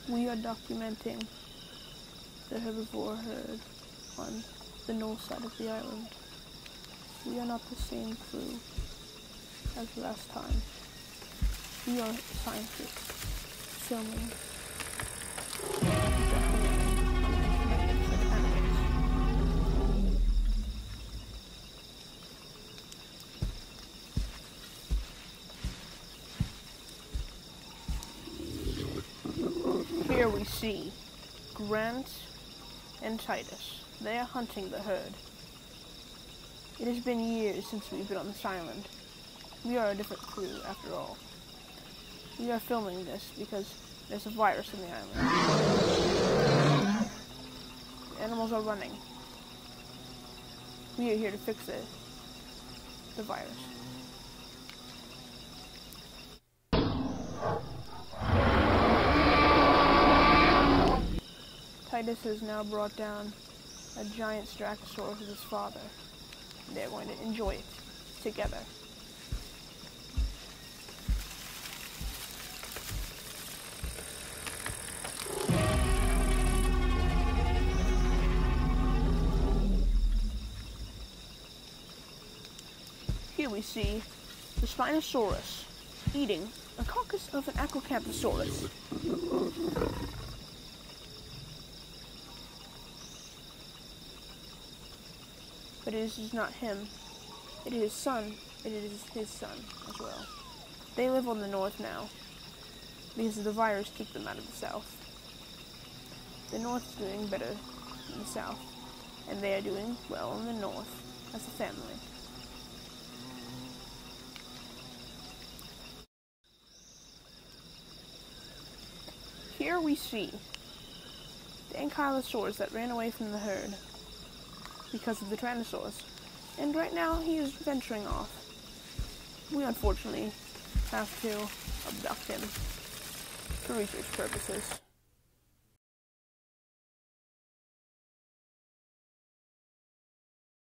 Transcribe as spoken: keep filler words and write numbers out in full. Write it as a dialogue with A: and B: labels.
A: We are documenting the herbivore herd on the north side of the island. We are not the same crew as last time. We are scientists filming Here we see Grant and Titus. They are hunting the herd. It has been years since we've been on this island. We are a different crew, after all. We are filming this because there's a virus in the island. The animals are running. We are here to fix it. The virus. Titus has now brought down a giant Strachosaurus with his father. They're going to enjoy it together. Here we see the Spinosaurus eating a carcass of an Acrocanthosaurus. But it is not him. It is his son. It is his son as well. They live on the north now because the virus took them out of the south. The north is doing better than the south, and they are doing well in the north as a family. Here we see the Ankylosaurus that ran away from the herd because of the Tyrannosaurus, and right now he is venturing off. We unfortunately have to abduct him for research purposes.